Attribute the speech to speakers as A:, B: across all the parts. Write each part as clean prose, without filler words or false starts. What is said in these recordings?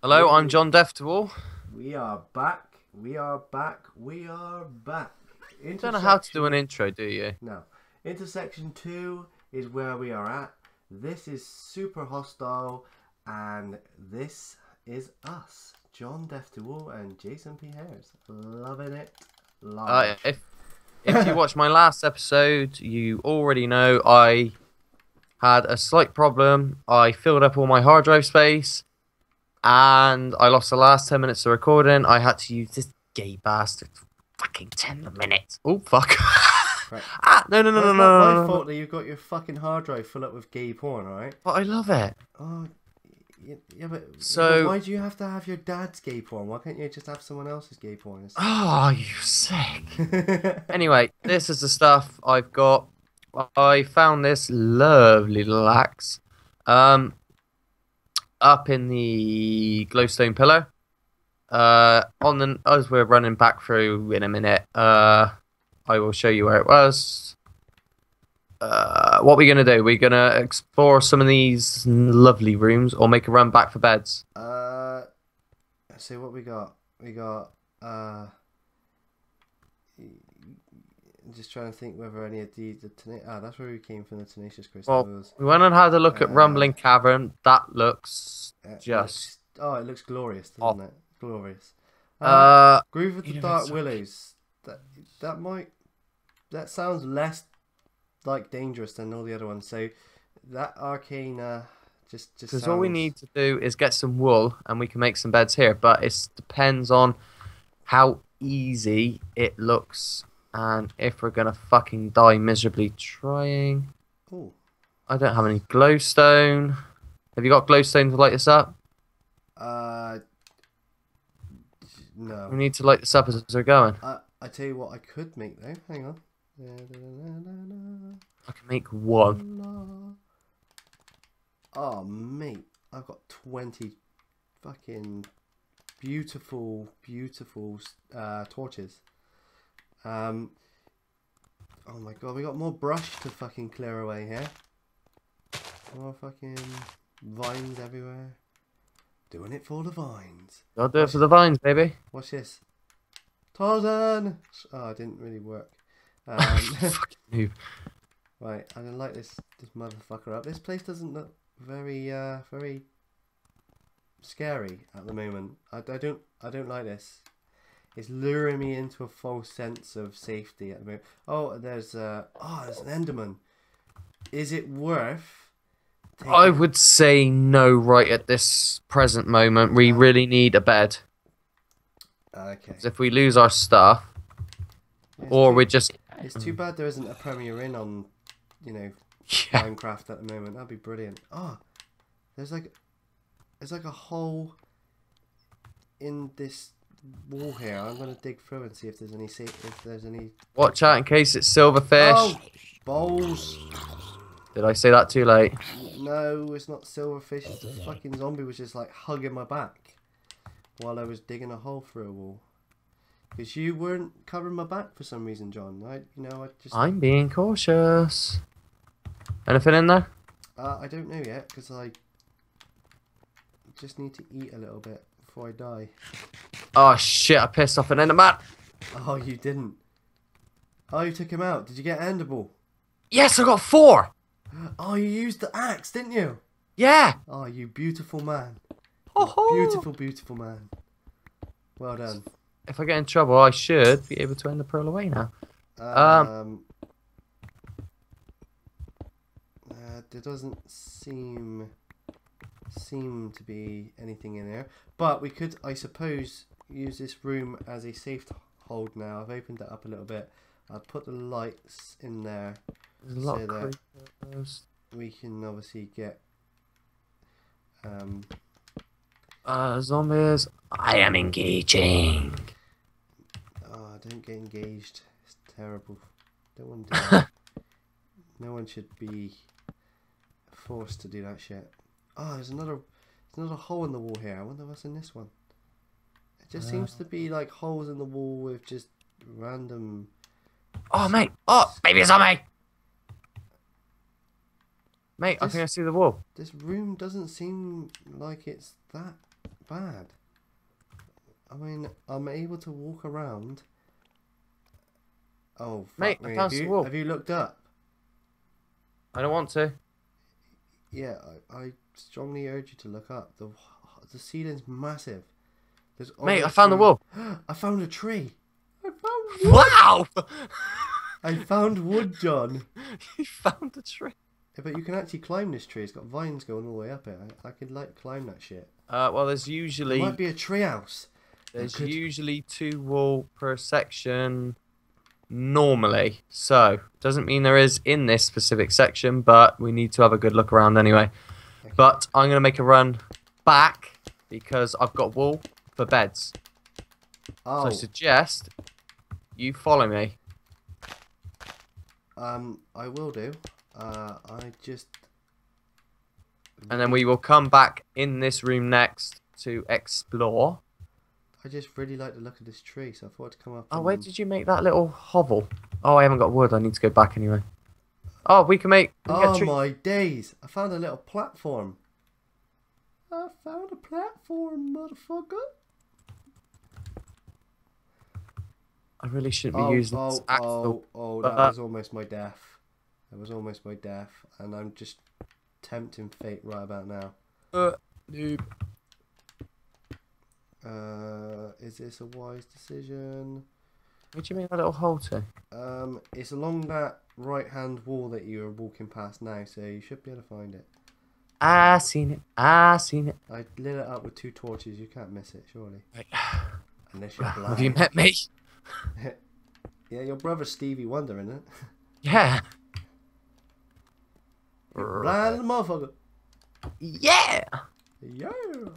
A: Hello, I'm John Deaf to all.
B: We are back. We are back. We are back.
A: Don't know how to do an intro, do you?
B: No. Intersection 2 is where we are at. This is super hostile, and this is us, John Deaf to all and Jasonphares. Loving it live.
A: If you watched my last episode, you already know I had a slight problem. I filled up all my hard drive space, and I lost the last 10 minutes of recording. I had to use this gay bastard fucking 10 minutes. Oh, fuck.
B: Right.
A: No.
B: It's not my fault that you've got your fucking hard drive full up with gay porn, alright?
A: But I love it.
B: Oh, yeah, but
A: So,
B: why do you have to have your dad's gay porn? Why can't you just have someone else's gay porn?
A: oh, you sick. Anyway, this is the stuff I've got. I found this lovely little axe up in the glowstone pillar. As we're running back through in a minute, I will show you where it was. What we're gonna do? We're gonna explore some of these lovely rooms, or make a run back for beds.
B: Let's see what we got. We got. I'm just trying to think whether any of that's where we came from, the tenacious crystals.
A: Well, we went and had a look at Rumbling Cavern. That looks just.
B: It looks glorious, doesn't it? Glorious. Groove of the Dark Willows. That sounds less like dangerous than all the other ones. So that arcane just
A: because
B: sounds...
A: all we need to do is get some wool and we can make some beds here. But it depends on how easy it looks and if we're gonna fucking die miserably trying.
B: Ooh.
A: I don't have any glowstone. Have you got glowstone to light this up?
B: No.
A: We need to light this up as we're going.
B: I tell you what I could make though. Hang on.
A: I can make one.
B: Oh mate, I've got 20 fucking beautiful torches. Oh my god, we got more brush to fucking clear away here. More fucking vines everywhere. Doing it for the vines.
A: Gotta do it for the vines, baby.
B: Watch this. Tarzan! Oh, it didn't really work.
A: Fucking noob.
B: Right, I'm gonna light this motherfucker up. This place doesn't look very very scary at the moment. I don't like this. It's luring me into a false sense of safety at the moment. Oh, there's an Enderman. Is it worth?
A: I would say no right at this present moment. We really need a bed.
B: Okay.
A: If we lose our stuff, we're just...
B: It's too bad there isn't a Premier Inn on,
A: Yeah.
B: Minecraft at the moment. That'd be brilliant. Oh, there's like a hole in this wall here. I'm gonna dig through and see if there's any.
A: Watch out in case it's silverfish.
B: Oh, balls.
A: Did I say that too late?
B: No, it's not silverfish. It's a fucking zombie was just like hugging my back while I was digging a hole through a wall. Because you weren't covering my back for some reason, John.
A: I'm being cautious. Anything in there?
B: I don't know yet because I just need to eat a little bit before I die.
A: Oh shit! I pissed off an enderman.
B: Oh, you didn't. Oh, you took him out. Did you get an enderball?
A: Yes, I got 4.
B: Oh, you used the axe, didn't you?
A: Yeah.
B: Oh, you beautiful man.
A: Oh,
B: Beautiful man. Well done.
A: If I get in trouble, I should be able to end the pearl away now.
B: There doesn't seem to be anything in there, but we could, I suppose, use this room as a safe hold now. I've opened it up a little bit. I'll put the lights in there
A: There's a lot
B: so
A: of
B: that
A: creepers.
B: we can obviously get
A: zombies. I am engaging.
B: oh, don't get engaged. It's terrible. Don't want to do that. No one should be forced to do that shit. Oh, there's another hole in the wall here. I wonder what's in this one. It just seems to be like holes in the wall with just random...
A: Oh, mate. Oh, maybe it's on me. Mate, I think I see the wall.
B: This room doesn't seem like it's that bad. I mean, I'm able to walk around. Oh, fuck
A: Mate,
B: me.
A: I found some wool.
B: Have you looked up?
A: I don't want to.
B: Yeah, I strongly urge you to look up. The ceiling's massive. There's
A: Mate, I found the wool.
B: I found a tree. I found wood.
A: Wow!
B: I found wood, John.
A: You found the tree.
B: Yeah, but you can actually climb this tree. It's got vines going all the way up it. I could like climb that shit.
A: Well, there's
B: It
A: usually
B: might be a tree house.
A: usually 2 wool per section normally. So doesn't mean there is in this specific section, but we need to have a good look around anyway.
B: Okay.
A: But I'm gonna make a run back because I've got wool for beds.
B: Oh,
A: So I suggest you follow me.
B: I will do. I just.
A: And then we will come back in this room next to explore.
B: I just really like the look of this tree, so I thought to come up.
A: Oh, where did you make that little hovel? Oh, I haven't got wood. I need to go back anyway. Oh, we can make. We can get
B: Oh
A: tree.
B: my days! I found a little platform. I found a platform, motherfucker.
A: I really shouldn't be using this axle.
B: That was almost my death. That was almost my death, and I'm just tempting fate right about now.
A: Noob.
B: Is this a wise decision?
A: Where'd you make that little hole to?
B: It's along that right-hand wall that you are walking past now, so you should be able to find it.
A: I seen it. I seen it.
B: I lit it up with 2 torches. You can't miss it, surely.
A: Right.
B: Unless you're blind.
A: Have you met me?
B: Yeah, your brother's Stevie Wonder, isn't it?
A: Yeah.
B: Blind motherfucker.
A: Yeah.
B: Yeah.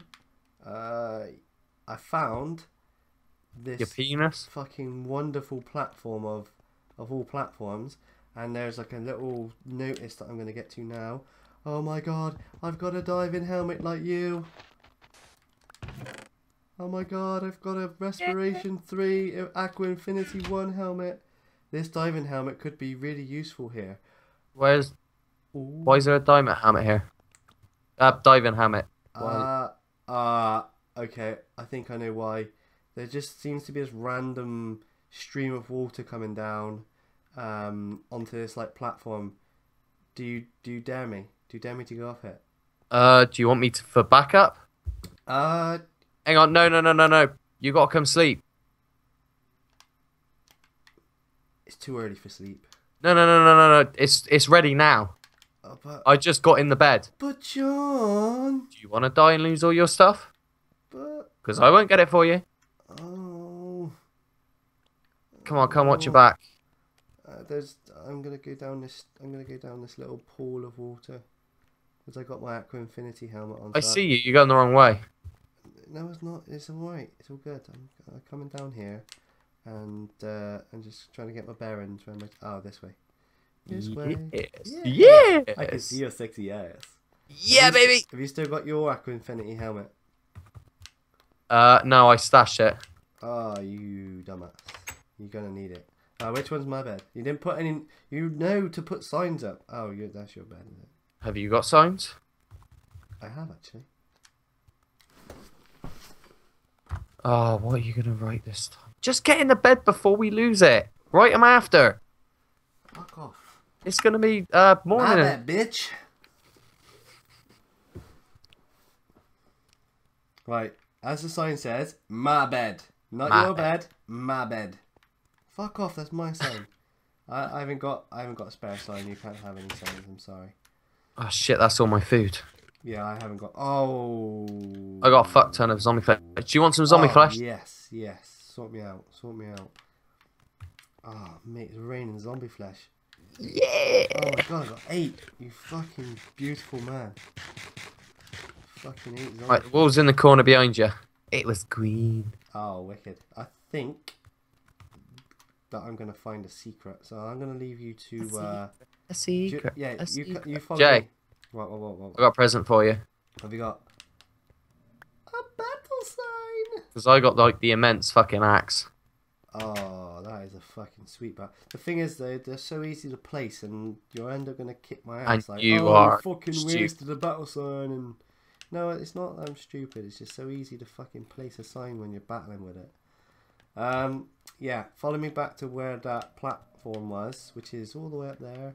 B: I found
A: Your
B: this
A: penis.
B: fucking wonderful platform of all platforms, and there's like a little notice that I'm going to get to now. Oh my god, I've got a diving helmet like you. Oh my god, I've got a Respiration 3 Aqua Infinity 1 helmet. This diving helmet could be really useful here.
A: Why is there a diamond helmet here? Diving helmet.
B: Okay, I think I know why. There just seems to be this random stream of water coming down onto this like platform. Do you dare me? Do you dare me to go off it?
A: Do you want me to for backup? Hang on, no. You gotta come sleep.
B: It's too early for sleep.
A: No. It's ready now.
B: But
A: I just got in the bed.
B: John.
A: Do you want to die and lose all your stuff?
B: But
A: Because I won't get it for you.
B: oh.
A: Come on, watch your back.
B: I'm gonna go down this. I'm gonna go down this little pool of water because I got my Aqua Infinity helmet on.
A: I see you. You're going the wrong way.
B: No, it's not. It's all right. It's all good. I'm coming down here, and I'm just trying to get my bearings. This way. This way.
A: Yes.
B: I can see your sexy ass.
A: Yeah, baby.
B: Have you still got your Aqua Infinity helmet?
A: No, I stashed it.
B: Oh, you dumbass. You're gonna need it. Which one's my bed? You didn't put any. You know to put signs up. Oh, that's your bed, is it?
A: Have you got signs?
B: I have actually.
A: Oh, what are you gonna write this time? Just get in the bed before we lose it. Write them after.
B: Fuck off.
A: It's gonna be morning.
B: My bed, bitch. Right, as the sign says, my bed, not your bed, my bed. Fuck off. That's my sign. I haven't got a spare sign. You can't have any signs. I'm sorry.
A: Oh shit, that's all my food.
B: Yeah, I haven't got. Oh.
A: I got a fuck ton of zombie flesh. Do you want some zombie flesh?
B: Yes. Sort me out. Oh, mate, it's raining zombie flesh.
A: Yeah.
B: Oh my god, I got 8. You fucking beautiful man. Fucking 8 zombies.
A: Right, the wall's in the corner behind you. It was green.
B: Oh, wicked. I think that I'm going to find a secret. So I'm going to leave you to...
A: A secret.
B: You follow
A: Jay.
B: me. What?
A: I got a present for you.
B: What have you got? A battle sign!
A: Because I got like the immense fucking axe.
B: Oh, that is a fucking sweet bat. The thing is, they're so easy to place, and you'll end up going to kick my ass.
A: And you are
B: fucking
A: stupid.
B: wasted a battle sign, and No, it's not that I'm stupid. It's just so easy to fucking place a sign when you're battling with it. Yeah, follow me back to where that platform was, which is all the way up there.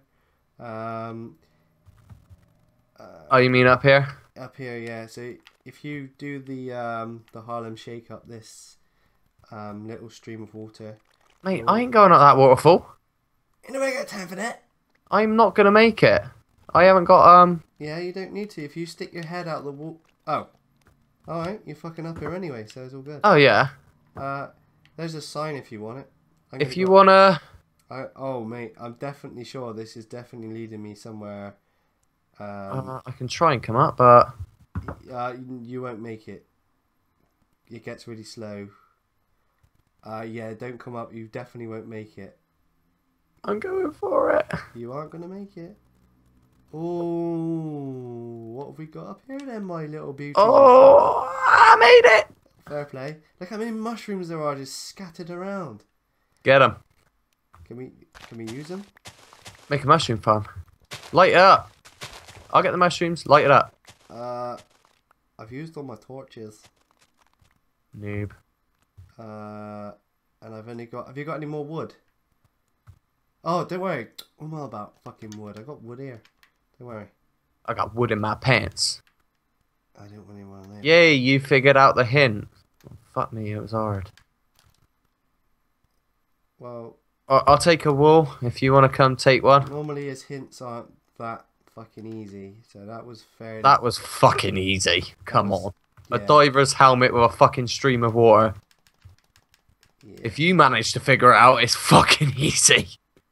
A: Oh, you mean up here?
B: Up here, yeah. So if you do the Harlem Shake up this little stream of water,
A: Mate, I ain't going up that waterfall.
B: you know I got time for that.
A: I'm not gonna make it. I haven't got
B: Yeah, you don't need to. If you stick your head out the wall. Oh, all right. You're fucking up here anyway, so it's all good.
A: Oh yeah.
B: There's a sign if you want it.
A: If you wanna.
B: Oh mate, I'm definitely sure this is definitely leading me somewhere.
A: I can try and come up, but
B: You won't make it. It gets really slow. Yeah, don't come up. You definitely won't make it.
A: I'm going for it.
B: You aren't gonna make it. Oh, what have we got up here then, my little beauty?
A: Oh, I made it.
B: Fair play. Look how many mushrooms there are just scattered around.
A: Get them.
B: Can we use them?
A: Make a mushroom farm. Light it up. I'll get the mushrooms. Light it up.
B: I've used all my torches.
A: Noob.
B: And I've only got. Have you got any more wood? Oh, don't worry. I'm all about fucking wood. I got wood here. Don't worry.
A: I got wood in my pants.
B: I don't really want to live.
A: Yay, you figured out the hint. Oh, fuck me, it was hard.
B: Well,
A: I'll take a wool if you want to come take one.
B: normally his hints aren't that fucking easy, so that was fairly.
A: That was fucking easy. Come on.
B: Yeah.
A: A diver's helmet with a fucking stream of water.
B: Yeah.
A: If you manage to figure it out, it's fucking easy.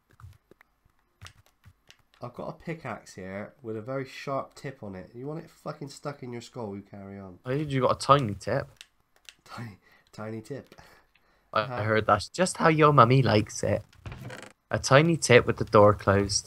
B: I've got a pickaxe here with a very sharp tip on it. You want it fucking stuck in your skull, you carry on.
A: I heard you got a tiny tip.
B: Tiny tip.
A: I heard that's just how your mummy likes it. A tiny tip with the door closed.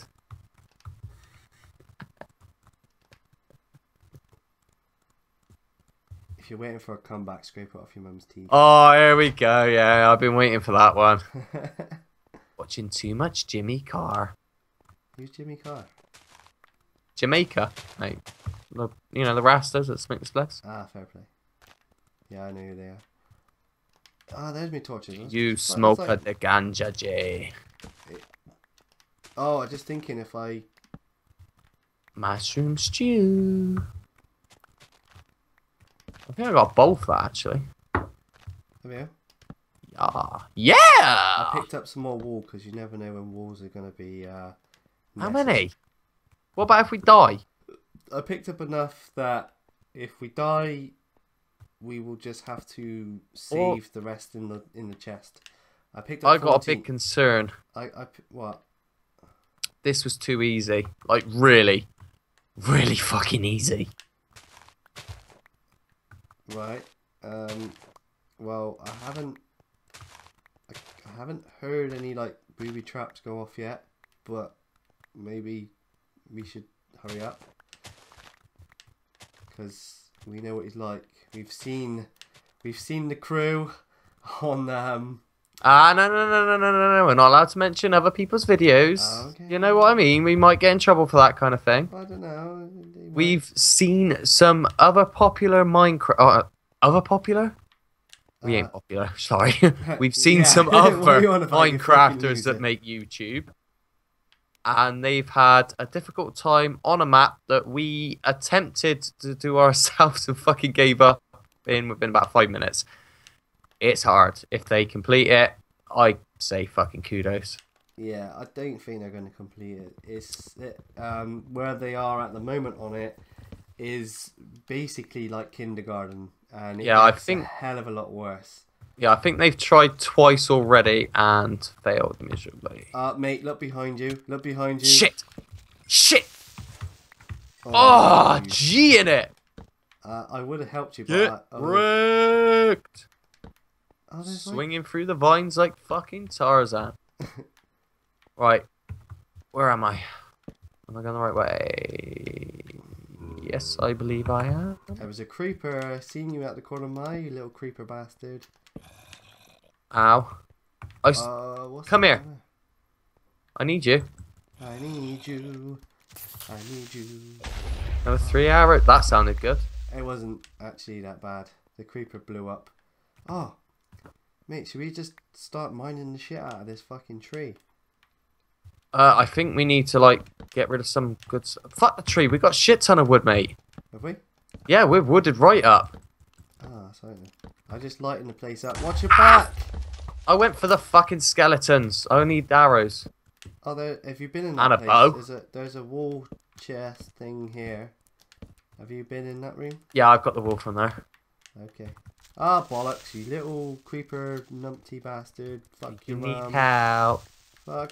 B: If you're waiting for a comeback, scrape it off your mum's teeth.
A: Oh, here we go. Yeah, I've been waiting for that one. Watching too much Jimmy Carr.
B: Who's Jimmy Carr?
A: Jamaica, mate. You know, the Rastas that smoke the spliffs.
B: Ah, fair play. Yeah, I know who they are. Ah, there's me torches.
A: You smoke at the ganja, Jay.
B: Oh, I'm just thinking if I...
A: Mushroom stew. I think I got both, actually.
B: Have you?
A: Yeah. Yeah!
B: I picked up some more wool because you never know when walls are going to be...
A: How many? What about if we die?
B: I picked up enough that if we die, we will just have to save the rest in the chest. I picked up.
A: I got a big concern.
B: What?
A: This was too easy. Like really, really fucking easy.
B: Right. Well, I haven't heard any like booby traps go off yet, but maybe we should hurry up because we know what he's like. We've seen the crew on
A: no, we're not allowed to mention other people's videos.
B: Okay.
A: You know what I mean? We might get in trouble for that kind of thing.
B: I don't know.
A: We've seen some other popular Minecraft. Other popular? We ain't popular. Sorry. We've seen some other Minecrafters that make YouTube. And they've had a difficult time on a map that we attempted to do ourselves and fucking gave up within about 5 minutes. It's hard. If they complete it, I say fucking kudos.
B: Yeah, I don't think they're going to complete it. Where they are at the moment on it is basically like kindergarten, and I think a hell of a lot worse.
A: Yeah, I think they've tried twice already and failed miserably.
B: Mate, look behind you. Look behind you.
A: Shit! Shit! Oh, G in it!
B: I would have helped you,
A: but wrecked!
B: Oh,
A: swinging through the vines like fucking Tarzan. Right. Where am I? Am I going the right way? Yes, I believe I am.
B: There was a creeper. Seen you at the corner of my eye, you little creeper bastard.
A: Ow. Come here. I need you.
B: I need you. I need you.
A: Another 3 hour. That sounded good.
B: It wasn't actually that bad. The creeper blew up. Oh, mate, should we just start mining the shit out of this fucking tree?
A: I think we need to, like, get rid of some good... Fuck the tree. We got a shit ton of wood, mate.
B: Have we?
A: Yeah, we're wooded right up.
B: Ah, sorry then. I just lighten the place up. Watch your back!
A: I went for the fucking skeletons. I need arrows.
B: Oh, there, have you been in that
A: And a
B: place?
A: bow.
B: There's a wall chest thing here. Have you been in that room?
A: Yeah, I've got the wool from there.
B: Okay. Ah, bollocks, you little creeper numpty bastard. Fuck
A: You
B: your
A: need
B: mum.
A: help.
B: Fuck.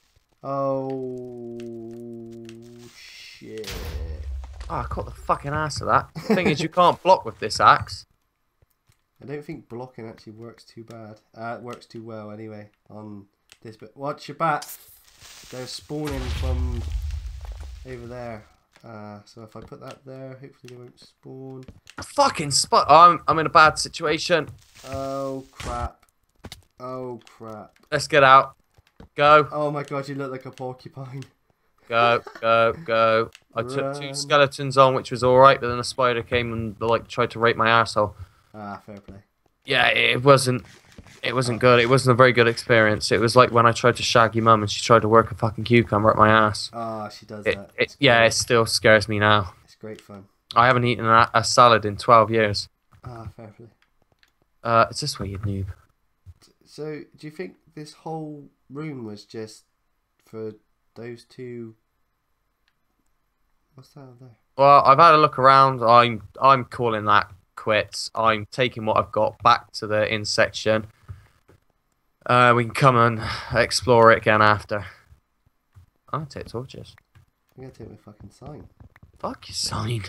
B: Oh, shit.
A: Oh, I caught the fucking ass of that. The thing is, you can't block with this axe.
B: I don't think blocking actually works too bad. It works too well anyway on this bit. Watch your back. They're spawning from over there. So if I put that there, hopefully they won't spawn.
A: Fucking spot. I'm in a bad situation.
B: Oh crap. Oh crap.
A: Let's get out. Go.
B: Oh my god, you look like a porcupine.
A: Go, go, go. I took 2
B: Run.
A: skeletons on, which was alright, but then a spider came and, like, tried to rape my arsehole.
B: Ah, fair play.
A: Yeah, it wasn't good. It wasn't a very good experience. It was like when I tried to shag your mum and she tried to work a fucking cucumber up my ass.
B: Ah, she does that.
A: Yeah, it still scares me now.
B: It's great fun.
A: I haven't eaten a salad in 12 years.
B: Ah, fair play.
A: It's this way, you noob.
B: So, do you think this whole room was just for those 2? What's that out there?
A: Well, I've had a look around. I'm calling that quits. I'm taking what I've got back to the inn section. We can come and explore it again after. I'm gonna take torches.
B: I'm gonna take my fucking sign.
A: Fuck your sign.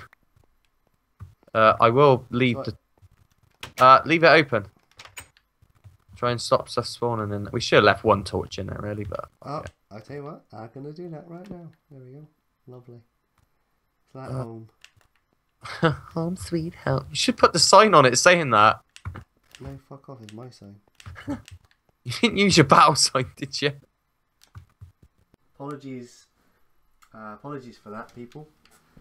A: I will leave leave it open. Try and stop stuff spawning in. We should have left 1 torch in there, really, but.
B: Oh, I'll tell you what. I'm gonna do that right now. There we go. Lovely. Flat home.
A: Home sweet home. You should put the sign on it saying that.
B: No, fuck off. It's my sign.
A: You didn't use your battle sign, did you?
B: Apologies. Apologies for that, people.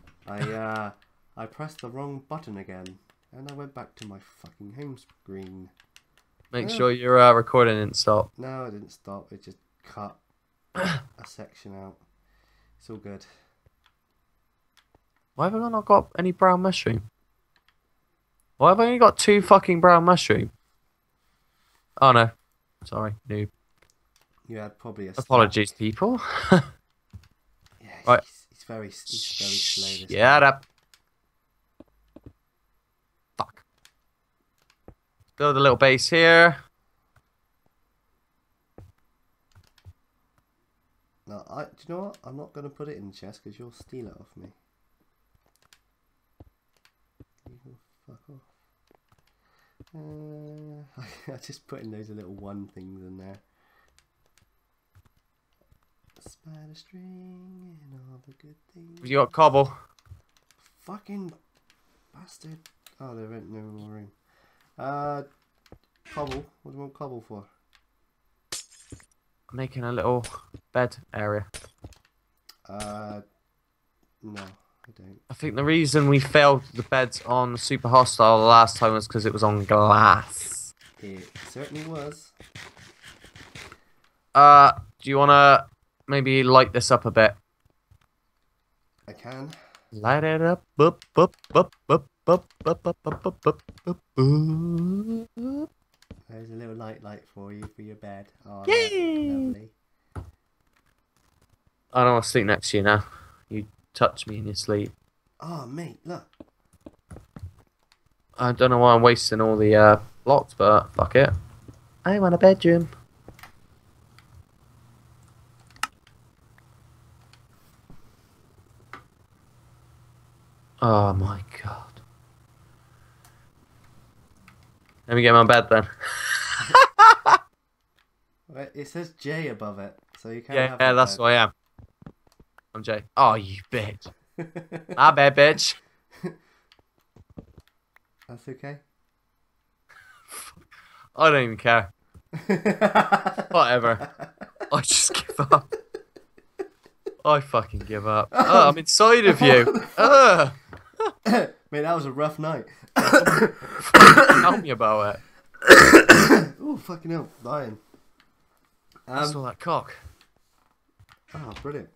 B: I pressed the wrong button again, and I went back to my fucking home screen.
A: Make sure your recording didn't stop.
B: No, it didn't stop. It just cut a section out. It's all good.
A: Why have I not got any brown mushroom? Why have I only got 2 fucking brown mushroom? Oh no. Sorry, noob.
B: You had probably a
A: Apologies, people.
B: Yeah,
A: Right.
B: he's very slow. This
A: Shut up. Fuck. Build a little base here.
B: No, do you know what? I'm not going to put it in the chest because you'll steal it off me. You can fuck off. I just putting those little 1 things in there. Spider string and all the good things.
A: You got cobble.
B: Fucking bastard. Oh, there ain't no more room. Cobble. What do you want cobble for?
A: Making a little bed area.
B: No, I don't.
A: I think the reason we failed the beds on Super Hostile the last time was because it was on glass.
B: It certainly was.
A: Do you want to maybe light this up a bit?
B: I can.
A: Light it up. Boop, boop, boop, boop, boop, boop, boop, boop, boop, boop, boop, boop.
B: There's a little light for you for your bed. Oh,
A: Yay!
B: lovely.
A: I don't want to sleep next to you now. You touch me in your sleep.
B: Oh, mate, look.
A: I don't know why I'm wasting all the blocks, but fuck it. I want a bedroom. Oh my god. Let me get my bed then.
B: Well, it says J above it, so you can't
A: Yeah,
B: have that
A: that's
B: bed.
A: who I am. I'm Jay. Oh, you bitch. My bad, bitch.
B: That's okay.
A: I don't even care. Whatever. I just give up. I fucking give up. Oh, I'm inside of you.
B: Mate, that was a rough night.
A: Tell me about it.
B: Oh, fucking hell. Dying.
A: I saw that cock.
B: Oh, brilliant.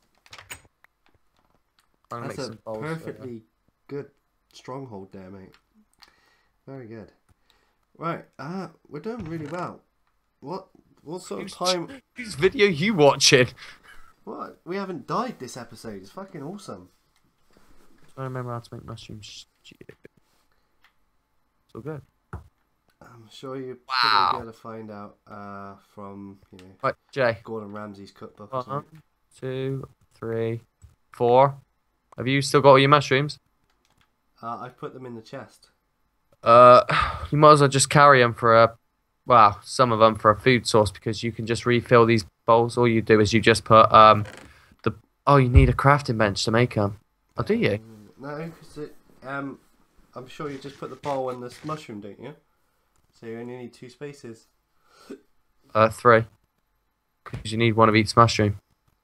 A: I'm
B: That's a perfectly good stronghold there, mate. Very good. Right, we're doing really well. What sort of time?
A: Whose video you watching?
B: What? We haven't died this episode. It's fucking awesome.
A: I remember how to make mushrooms. It's all good.
B: I'm sure you'll probably be able to find out from,
A: Right, Jay.
B: Gordon Ramsay's cookbook or something.
A: 1, 2, 3, 4. Have you still got all your mushrooms?
B: I've put them in the chest.
A: You might as well just carry them for some of them for a food source, because you can just refill these bowls. All you do is you just put you need a crafting bench to make them. Oh, do you?
B: No, because I'm sure you just put the bowl and the mushroom, don't you? So you only need 2 spaces.
A: 3. Because you need one of each mushroom.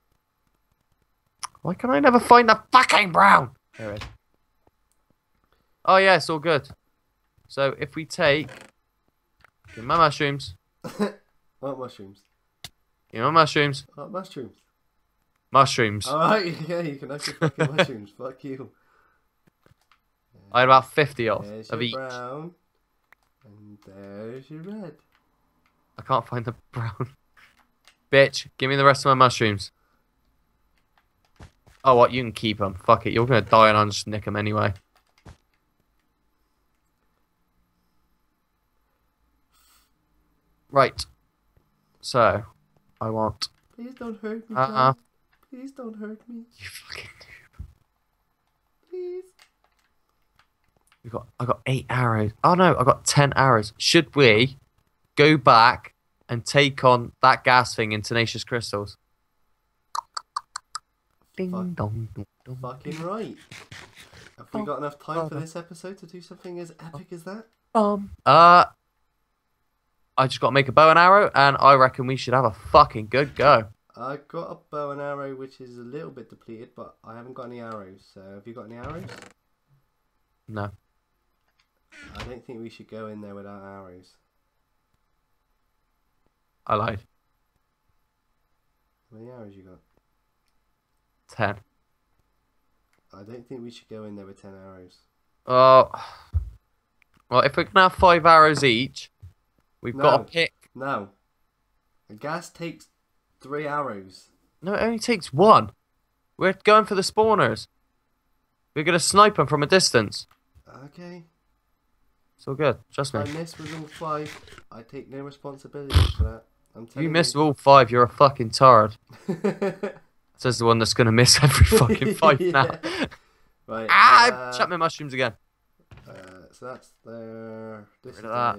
A: Why can I never find the fucking brown? There it is. Oh yeah, it's all good. So if we take my mushrooms.
B: What mushrooms?
A: My mushrooms.
B: What mushrooms?
A: Mushrooms.
B: Alright, yeah, you can have your fucking mushrooms. Fuck you.
A: I had about 50
B: There's
A: of
B: your
A: each.
B: brown. And there's your red.
A: I can't find the brown. Bitch, give me the rest of my mushrooms. Oh, what? You can keep them. Fuck it. You're going to die and I'll just nick them anyway. Right. So, I want...
B: Please don't hurt me, John. Please don't hurt me.
A: You fucking noob.
B: Please.
A: I got 8 arrows. Oh no, I got 10 arrows. Should we go back and take on that gas thing in tenacious crystals? Ding dong, dong, dong.
B: Fucking right. Have we got enough time for this episode to do something as epic as that?
A: I just got to make a bow and arrow, and I reckon we should have a fucking good go.
B: I got a bow and arrow which is a little bit depleted, but I haven't got any arrows. So have you got any arrows?
A: No.
B: I don't think we should go in there without arrows.
A: I lied.
B: How many arrows you got?
A: 10.
B: I don't think we should go in there with 10 arrows.
A: Oh. Well, if we're going to have 5 arrows each, we've got to pick...
B: No. A gas takes 3 arrows.
A: No, it only takes 1. We're going for the spawners. We're going to snipe them from a distance.
B: Okay.
A: It's all good. Trust me.
B: I missed with all 5. I take no responsibility for that.
A: If you missed all 5, you're a fucking tard. Says the one that's going to miss every fucking 5 now.
B: Right.
A: I shut my mushrooms again.
B: So that's there. This is
A: that.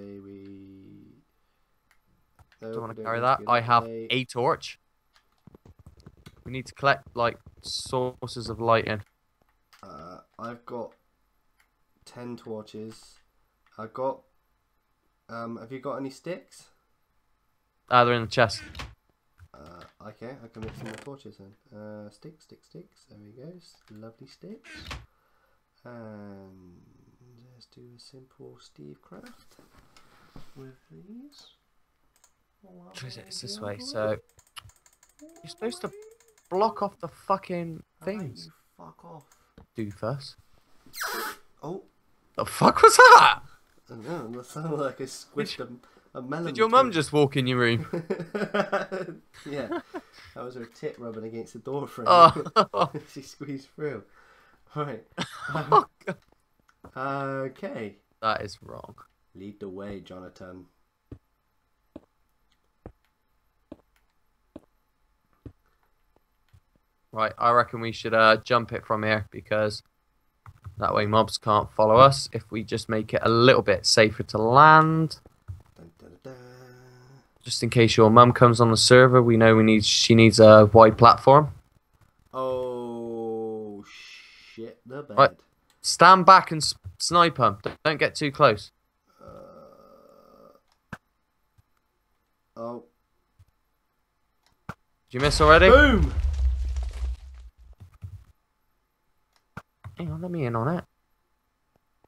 A: Don't want to carry that. I have a torch. We need to collect, like, sources of lighting.
B: I've got 10 torches. I've got... have you got any sticks?
A: They're in the chest.
B: Okay, I can make some more torches then. Sticks. There we go. Lovely sticks. And let's do a simple Steve craft with these.
A: It's this way, so... You're supposed to block off the fucking things.
B: You fuck off.
A: Do first.
B: Oh.
A: The fuck was that?
B: I don't know, that sounded like I squished a melon.
A: Did your mum just walk in your room?
B: Yeah. That was her tit rubbing against the door frame.
A: Oh.
B: She squeezed through. Right.
A: Oh, God.
B: Okay.
A: That is wrong.
B: Lead the way, Jonathan.
A: Right, I reckon we should jump it from here, because that way mobs can't follow us if we just make it a little bit safer to land.
B: Dun, dun, dun.
A: Just in case your mum comes on the server, we know she needs a wide platform.
B: Oh shit, the bed.
A: Right. Stand back and snipe them. Don't get too close.
B: Oh.
A: Did you miss already?
B: Boom!
A: Hang on, let me in on it.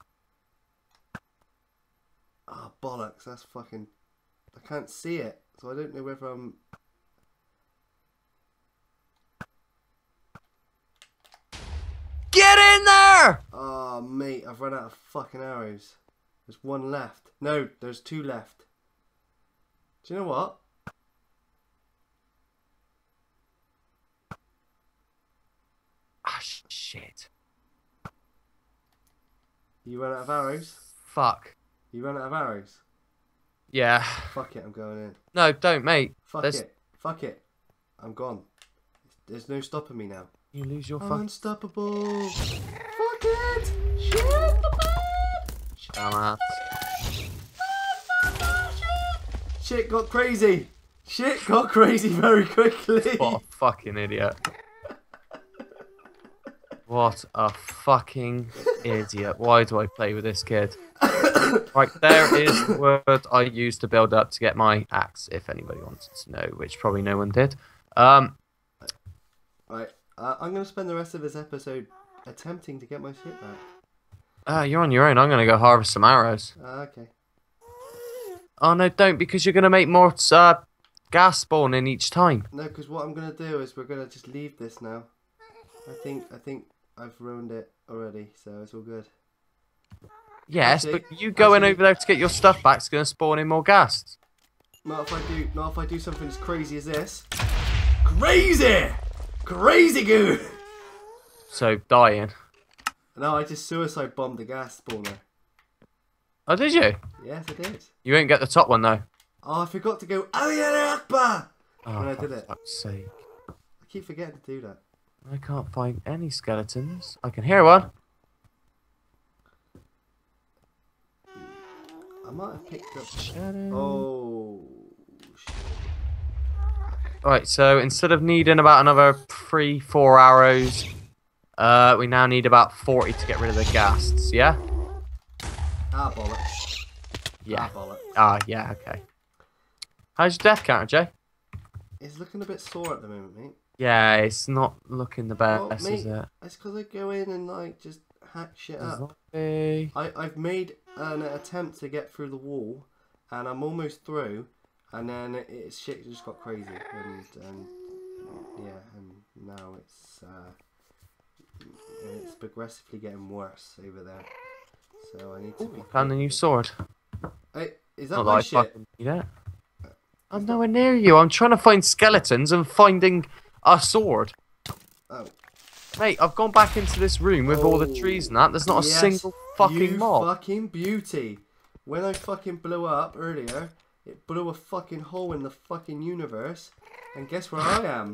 B: bollocks. That's fucking... I can't see it, so I don't know whether I'm...
A: Get in there!
B: Oh, mate, I've run out of fucking arrows. There's one left. No, there's two left. Do you know what?
A: Ah, shit.
B: You run out of arrows?
A: Fuck.
B: You run out of arrows?
A: Yeah.
B: Fuck it, I'm going in.
A: No, don't, mate.
B: Fuck it. Fuck it. I'm gone. There's no stopping me now.
A: You lose your fuck.
B: Unstoppable. Fuck it. Shit the bed.
A: Dumbass.
B: Shit got crazy. Shit got crazy very quickly.
A: What a fucking idiot. What a fucking idiot. Why do I play with this kid? Right, there is the word I used to build up to get my axe, if anybody wanted to know, which probably no one did.
B: Right, I'm going to spend the rest of this episode attempting to get my shit back.
A: You're on your own. I'm going to go harvest some arrows.
B: Okay.
A: Oh, no, don't, because you're going to make more gas spawn in each time.
B: No, because what I'm going to do is we're going to just leave this now. I think I've ruined it already, so it's all good.
A: Yes, but you going over there to get your stuff back is going to spawn in more gas.
B: Not if I do something as crazy as this. Crazy! Crazy good!
A: So, dying.
B: No, I just suicide bombed the gas spawner.
A: Oh, did you?
B: Yes, I did.
A: You won't get the top one, though.
B: Oh, I forgot to go Allahu Akbar when I did it.
A: For fuck's sake.
B: I keep forgetting to do that.
A: I can't find any skeletons. I can hear one.
B: I might have picked up...
A: Shadow.
B: Oh, shit.
A: Right, so instead of needing about another 3-4 arrows, we now need about 40 to get rid of the ghasts, yeah?
B: Ah, bollocks.
A: Yeah.
B: Ah, bollocks.
A: Ah, yeah, okay. How's your death counter, Jay?
B: It's looking a bit sore at the moment, mate.
A: Yeah, it's not looking the best,
B: Well, mate,
A: is it?
B: it's because I go in and, like, just hack shit up.
A: Zombie.
B: I've made an attempt to get through the wall, and I'm almost through, and then shit just got crazy, and yeah, and now it's progressively getting worse over there. So I need to be.
A: Found a new sword.
B: Hey, is that
A: Not
B: my
A: that I
B: shit?
A: fucking need it. I'm nowhere near you. I'm trying to find skeletons and finding a sword.
B: Oh.
A: Mate, I've gone back into this room with all the trees and that. There's not a single fucking mob.
B: Fucking beauty. When I fucking blew up earlier, it blew a fucking hole in the fucking universe. And guess where I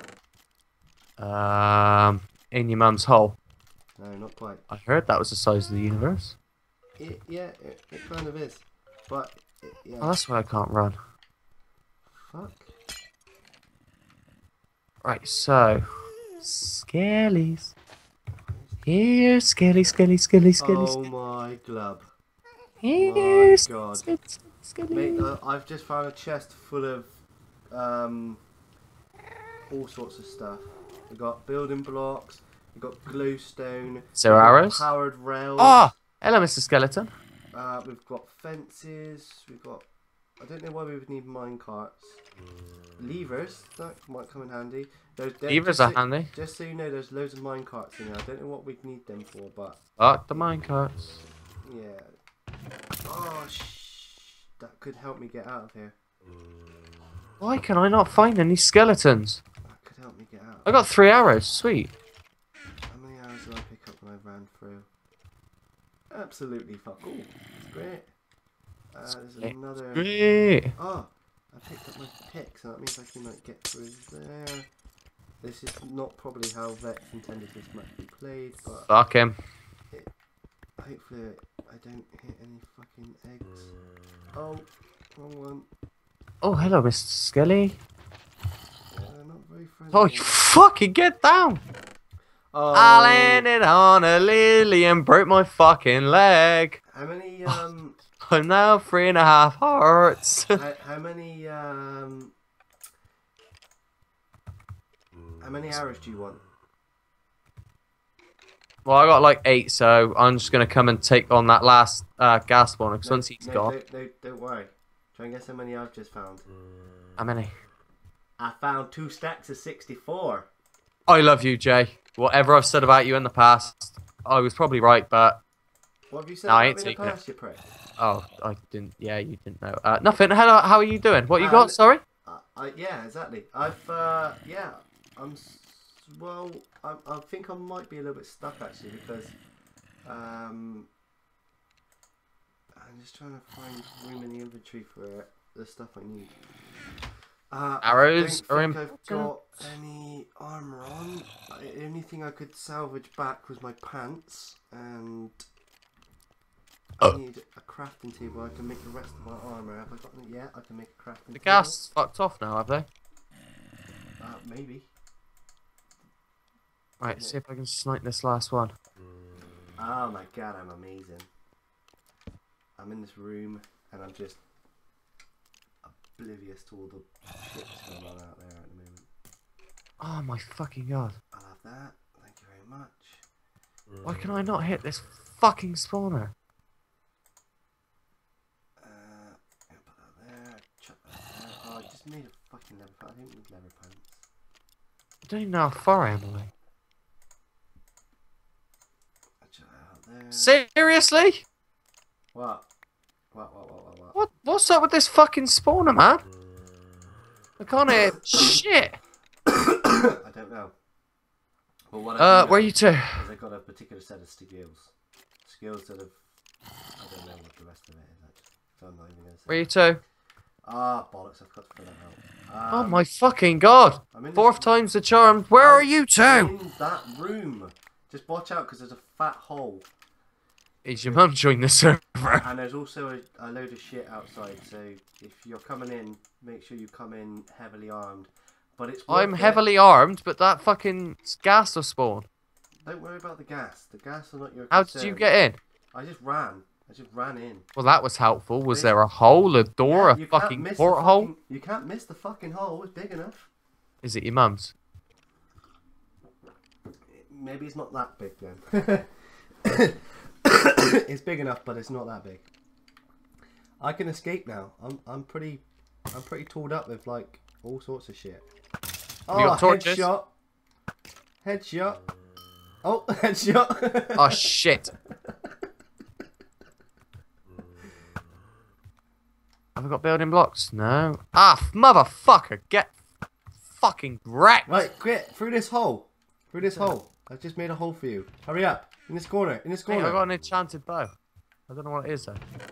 B: am?
A: In your mum's hole.
B: No, not quite.
A: I heard that was the size of the universe.
B: It kind of is. But, yeah.
A: Oh, that's why I can't run.
B: Fuck.
A: Right, so... Skellies. Here, skelly, skelly, skelly, skelly.
B: Oh my glub.
A: Here,
B: My God.
A: skelly.
B: Mate, I've just found a chest full of all sorts of stuff. We've got building blocks, we've got glowstone,
A: So arrows?
B: powered rails.
A: Ah! Hello, Mr. Skeleton.
B: We've got fences, we've got... I don't know why we would need mine carts. Levers, that might come in handy.
A: Levers are handy.
B: Just so you know, there's loads of mine carts in there. I don't know what we'd need them for, but...
A: Fuck the minecarts.
B: Yeah. Oh, that could help me get out of here.
A: Why can I not find any skeletons?
B: That could help me get out.
A: I got 3 arrows. Sweet.
B: How many arrows did I pick up when I ran through? Absolutely fuck all. That's great. There's another...
A: Great.
B: Oh, I picked up my pick, so that means I can like get through there. This is not probably how Vechs intended this match to be played, but
A: Fuck him.
B: hopefully I don't hit any fucking eggs. Oh, wrong one.
A: Oh, hello, Mr. Skelly.
B: Not very friendly.
A: Oh, you fucking get down.
B: Oh,
A: I landed on a lily and broke my fucking leg.
B: How many
A: I'm now 3.5 hearts.
B: how many arrows do you want?
A: Well, I got like 8, so I'm just gonna come and take on that last gas spawner because once he's gone.
B: No, don't worry. Try and guess how many I've just found.
A: How many?
B: I found 2 stacks of 64.
A: I love you, Jay. Whatever I've said about you in the past, I was probably right, but
B: What have you said
A: no, I
B: about
A: ain't
B: me in the
A: taking it.
B: past, you prick?
A: Oh, I didn't. Yeah, you didn't know. Nothing. How are you doing? What you got? Sorry.
B: Yeah, exactly. Yeah, well, I think I might be a little bit stuck actually because, I'm just trying to find room in the inventory for the stuff I need.
A: Arrows
B: I
A: are
B: don't think
A: important.
B: I've got any armor on. The only thing I could salvage back was my pants, and I need a crafting table. I can make the rest of my armor. Have I got any? Yeah, I can make a crafting table.
A: The gas fucked off now, have they?
B: Maybe.
A: Right, see if I can snipe this last one.
B: Oh my god, I'm amazing. I'm in this room and I'm just oblivious to all the shit that's going on out there at the moment.
A: Oh my fucking god.
B: I'll have that. Thank you very much.
A: Why can I not hit this fucking spawner?
B: Put that there. Chuck that there. Oh, I just made a fucking leather pants. I didn't need leather pants.
A: I don't even know how far I am away.
B: Chuck that out there.
A: Seriously?
B: What?
A: What's up with this fucking spawner, man? I can't hit shit.
B: I don't know. But what I do
A: Where are you to?
B: is I got a particular set of skills. Skills that have... I don't know what the rest of it is actually. So I'm not even going to say.
A: Where are you to?
B: Ah, bollocks, I've got to fill that out.
A: Oh my fucking god. 4th time's the charm. Where are you to?
B: In that room. Just watch out because there's a fat hole.
A: Is your mum joined the server?
B: And there's also a load of shit outside, so if you're coming in, make sure you come in heavily armed. But it's
A: I'm heavily armed, but that fucking gas will spawn.
B: Don't worry about the gas. The gas are not your concern.
A: How did you get in?
B: I just ran in.
A: Well, that was helpful. Was there a hole, a door, a fucking porthole?
B: You can't miss the fucking hole. It's big enough.
A: Is it your mum's?
B: Maybe it's not that big then. It's big enough, but it's not that big. I can escape now. I'm pretty tooled up with like all sorts of shit. Oh,
A: got torches?
B: Headshot. Oh, headshot.
A: Oh shit. Have I got building blocks? No. Ah, motherfucker, get fucking wrecked.
B: Right, quit through this hole. Through this hole. I've just made a hole for you. Hurry up. In this corner. In this corner.
A: Hey, I got an enchanted bow. I don't know what it is though.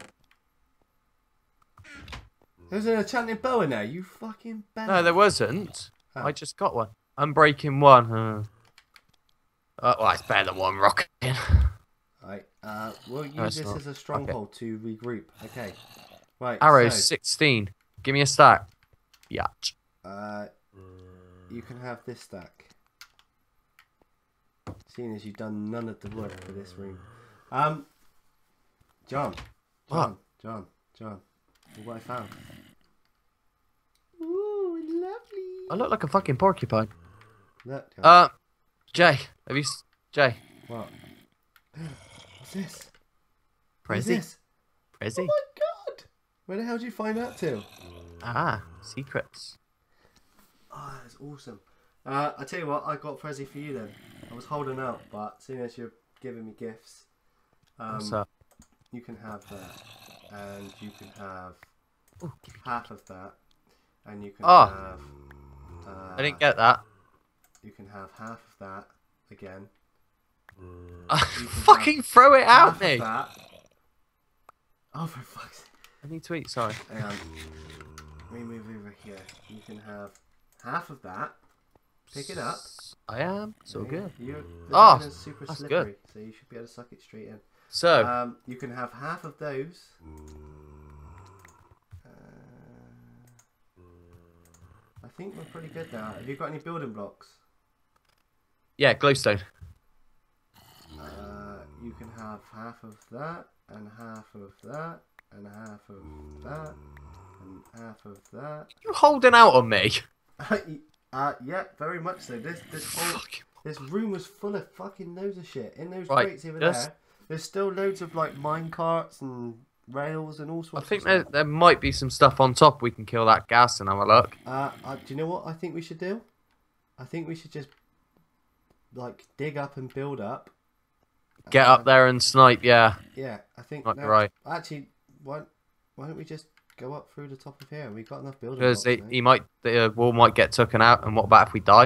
B: There's an enchanted bow in there. You fucking bad.
A: No, there wasn't.
B: Oh.
A: I just got one. I'm breaking one. Well, it's better than one rocket.
B: Right. We'll use this as a stronghold to regroup. Okay. Right.
A: Arrows,
B: so,
A: 16. Give me a stack. Yeah.
B: You can have this stack. Seeing as you've done none of the work for this room. John. Look what I found. Ooh, lovely.
A: I look like a fucking porcupine.
B: Look, John.
A: Jay, Jay.
B: What? What's this?
A: Prezi?
B: This?
A: Prezi?
B: Oh my god! Where the hell did you find that to?
A: Ah, secrets.
B: Oh, that's awesome. I tell you what, I got Prezi for you then. I was holding out, but seeing as you're giving me gifts,
A: What's up?
B: you can have that, and you can have half of that, and you can have.
A: I didn't get that.
B: You can have half of that again.
A: Fucking throw it out me!
B: Oh, for fuck's sake.
A: I need to eat, sorry.
B: Hang on. Let me move over here. You can have half of that. Pick it up.
A: I am. It's all good.
B: The super
A: that's
B: slippery,
A: good.
B: so you should be able to suck it straight in.
A: So,
B: You can have half of those. I think we're pretty good now. Have you got any building blocks?
A: yeah, glowstone.
B: You can have half of that, and half of that, and half of that, and half of that.
A: You holding out on me?
B: Yeah, very much so. This whole This room was full of fucking loads of shit. In those
A: Right,
B: crates over there, there's still loads of like mine carts and rails and all sorts
A: I think
B: of stuff.
A: there might be some stuff on top. We can kill that gas and have a look.
B: Do you know what I think we should do? I think we should just like dig up and build up.
A: Get up there and snipe, yeah.
B: Yeah, I think
A: Might be right.
B: Actually, why don't we just go up through the top of here? We've got enough building
A: Because
B: blocks,
A: the wall might get taken out, and what about if we die?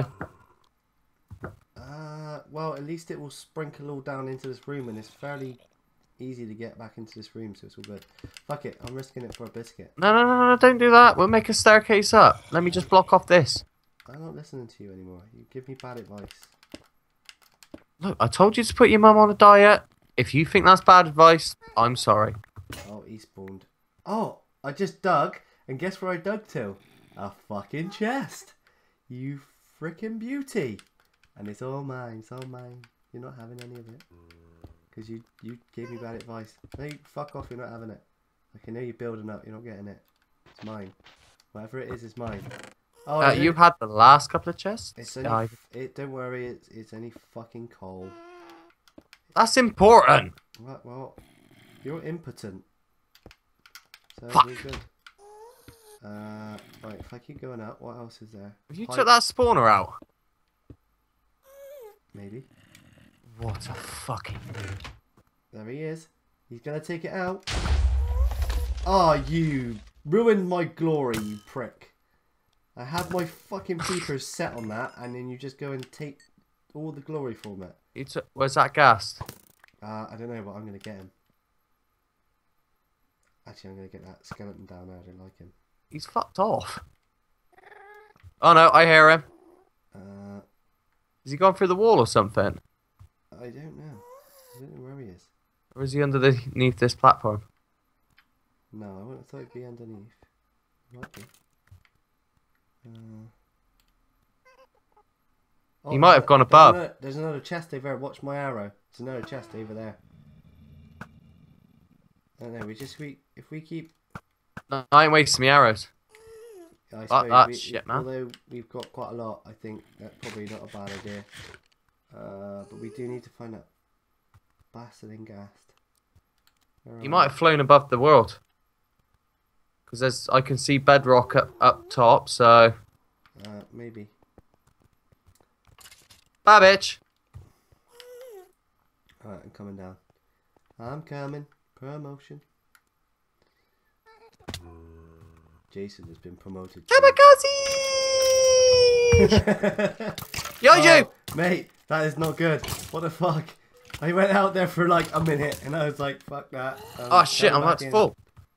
B: Well, at least it will sprinkle all down into this room, and it's fairly easy to get back into this room, so it's all good. Fuck it, I'm risking it for a biscuit.
A: No, don't do that. We'll make a staircase up. Let me just block off this.
B: I'm not listening to you anymore. You give me bad advice.
A: Look, I told you to put your mum on a diet. If you think that's bad advice, I'm sorry.
B: Oh, he spawned. Oh, I just dug, and guess where I dug to? A fucking chest. You freaking beauty. And it's all mine, it's all mine. You're not having any of it. Because you gave me bad advice. No, you fuck off, you're not having it. I can know you're building up, you're not getting it. It's mine. Whatever it is, it's mine. Oh,
A: You had the last couple of chests?
B: It's only, don't worry, it's only fucking coal.
A: That's important.
B: Well, you're impotent. So
A: Fuck.
B: we're good. Right, if I keep going up, what else is there?
A: Have you took that spawner out?
B: Maybe.
A: What a fucking dude.
B: There he is. He's gonna take it out. Ah, you ruined my glory, you prick. I had my fucking peepers set on that, and then you just go and take all the glory from it.
A: Where's that gas?
B: I don't know, but I'm gonna get him. Actually, I'm gonna get that skeleton down there. I don't like him.
A: He's fucked off. Oh no, I hear him. Has he gone through the wall or something?
B: I don't know. I don't know where he is.
A: Or is he underneath this platform?
B: No, I wouldn't have thought he'd be underneath. Might be.
A: He might have gone above.
B: There's another chest over there. Watch my arrow. There's another chest over there. I don't know. If we keep.
A: No, I ain't wasting my arrows.
B: I
A: That's shit, man.
B: Although we've got quite a lot, I think that's probably not a bad idea. But we do need to find that bastard in Ghast.
A: He might have flown above the world. Because I can see bedrock up top, so.
B: Maybe.
A: Bye, bitch.
B: Alright, I'm coming down. I'm coming. Promotion. Jason has been promoted.
A: Kamikaze! Yoju!
B: Oh, mate, that is not good. What the fuck? I went out there for like a minute and I was like, fuck that.
A: Oh shit, I'm at full.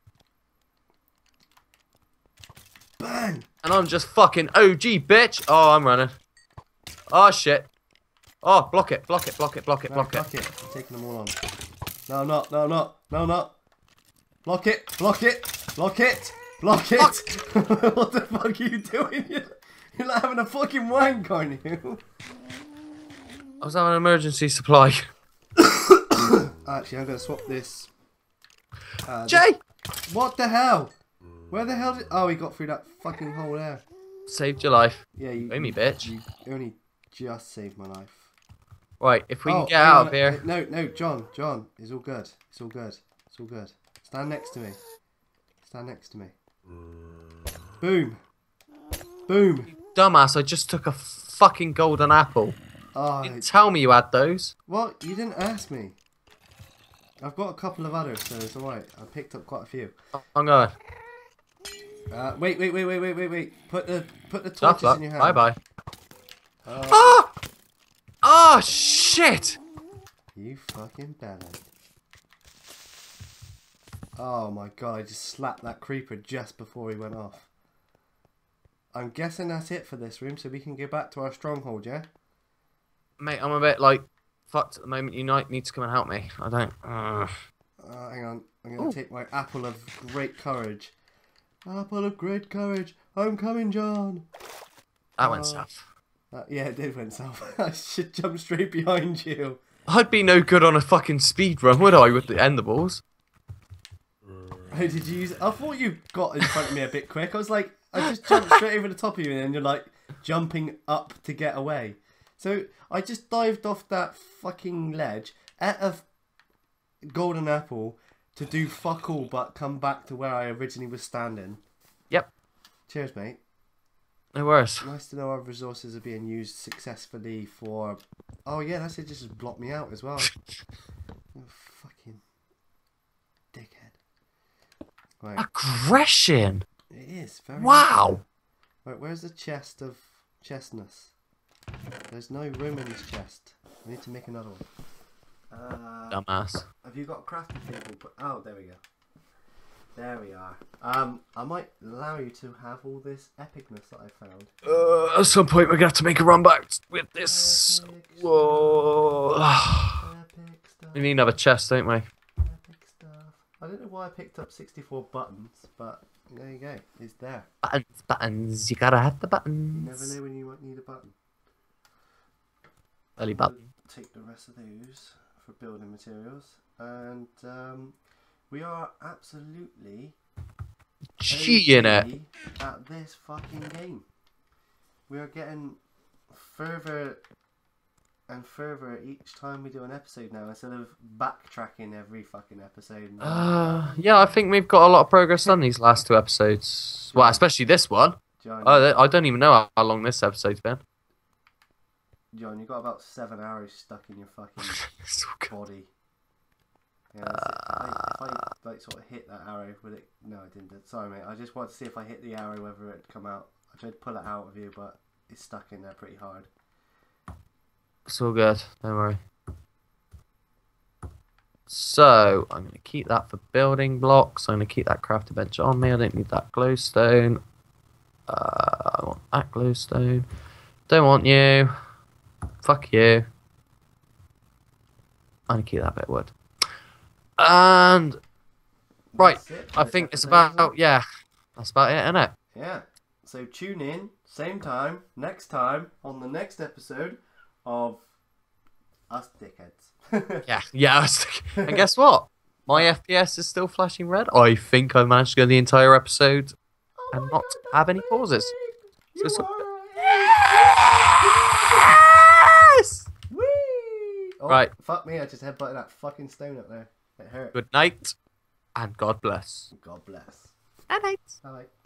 B: Bang!
A: And I'm just fucking OG, bitch. Oh, I'm running. Oh shit. Oh, block it.
B: Fuck it. I'm taking them all on. No, I'm not. No, I'm not. No, I'm not. Block it. Block it. Block it. Block it. What the fuck are you doing? You're like having a fucking wank, aren't you?
A: I was having an emergency supply.
B: Actually, I'm going to swap this.
A: Jay!
B: What the hell? Where the hell did... Oh, he got through that fucking hole there.
A: Saved your life.
B: Yeah, you...
A: Pay me, bitch.
B: You only just saved my life.
A: Right, if we can get out of here...
B: No, John, it's all good. It's all good. It's all good. Stand next to me. Stand next to me. Boom. Boom.
A: You dumbass, I just took a fucking golden apple.
B: Oh,
A: You didn't tell me you had those.
B: well, you didn't ask me. I've got a couple of others, so it's alright. I picked up quite a few.
A: I'm going.
B: Wait. Put the torches in your hand.
A: Bye-bye. Ah! Oh, shit!
B: You fucking bellend. Oh my god, I just slapped that creeper just before he went off. I'm guessing that's it for this room, so we can go back to our stronghold, yeah?
A: Mate, I'm a bit, like, fucked at the moment. You might need to come and help me. I don't...
B: Hang on. I'm going to take my apple of great courage. Apple of great courage. I'm coming, John.
A: That went south.
B: Yeah, it did went south. I should jump straight behind you.
A: I'd be no good on a fucking speed run, would I, with the endables?
B: Oh, did you use... I thought you got in front of me a bit quick. I was like, I just jumped straight over the top of you and then you're like jumping up to get away. So I just dived off that fucking ledge, ate a golden apple to do fuck all but come back to where I originally was standing.
A: Yep.
B: Cheers, mate.
A: No worries.
B: Nice to know our resources are being used successfully for... Oh yeah, that's it, just blocked me out as well. Oh, fucking dickhead. Right.
A: Aggression!
B: It is, very
A: Wow!
B: Right, where's the chest of chestness? There's no room in this chest. I need to make another one.
A: Dumbass.
B: Have you got a crafting table? Oh, there we go. There we are. I might allow you to have all this epicness that I found.
A: At some point we're going to have to make a run back with this. Whoa.
B: Epic stuff.
A: We need another chest, don't we?
B: Epic stuff. I don't know why I picked up 64 buttons, but there you go. It's there.
A: Buttons, buttons. You gotta have the
B: You
A: buttons.
B: never know when you might need a button.
A: Early button.
B: Take the rest of those for building materials, and we are absolutely
A: G in it.
B: at this fucking game. We are getting further and further each time we do an episode now, instead of backtracking every fucking episode.
A: Yeah, I think we've got a lot of progress done these last 2 episodes. Well, especially this one.
B: John,
A: I don't even know how long this episode's been.
B: John, you got about 7 arrows stuck in your fucking
A: It's all good.
B: body. Yeah, that's it. If I like sort of hit that arrow, would it? No, I didn't. Sorry, mate. I just wanted to see if I hit the arrow whether it'd come out. I tried to pull it out of you, but it's stuck in there pretty hard.
A: It's all good. Don't worry. So I'm gonna keep that for building blocks. I'm gonna keep that crafting bench on me. I don't need that glowstone. I want that glowstone. Don't want you. Fuck you. I'm gonna keep that bit of wood. And right,
B: That's it for
A: I
B: this
A: think it's
B: episode, isn't
A: about
B: it?
A: that's about it, isn't it?
B: Yeah. So tune in, same time, next time on the next episode of Us Dickheads.
A: Yeah. And guess what? My FPS is still flashing red. I think I managed to go the entire episode and not have any pauses.
B: You
A: So-
B: are
A: Yes!
B: Whee! Oh,
A: Right.
B: Fuck me, I just headbutted that fucking stone up there. It hurt.
A: Good night and God bless.
B: God bless.
A: Good night.
B: Bye.